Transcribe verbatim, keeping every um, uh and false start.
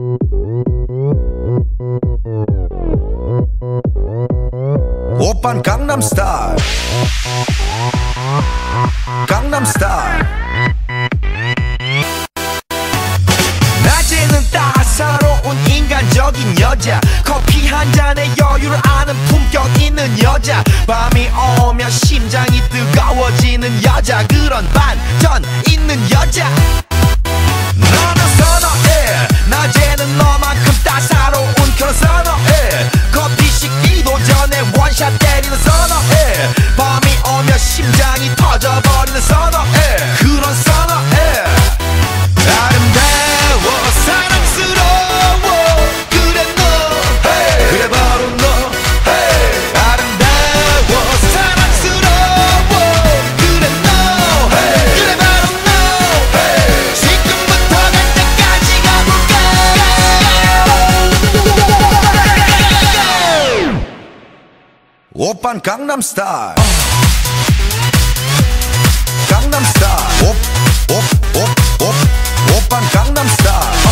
오빤 강남스타일 강남스타일 낮에는 따사로운 인간적인 여자 커피 한 잔에 여유를 아는 품격 있는 여자 밤이 오면 심장이 뜨거워지는 여자 그런 반전 있는 여자 너는 선어해 낮에는 너만큼 따사로운 그런 선어해 커피 식기도 전에 원샷 때리는 선어해 밤이 오면 심장이 터져버리는 선어해 그런 선어해 아름다워 사랑스러워 그래 너 hey. 그래 바로 너 hey. 아름다워 사랑스러워 그래 너 hey. 그래 바로 너 hey. 지금부터 갈 때까지 가볼까 오빤 강남스타일 강남스타일 오, 오, 오, 오, 오빤 강남스타일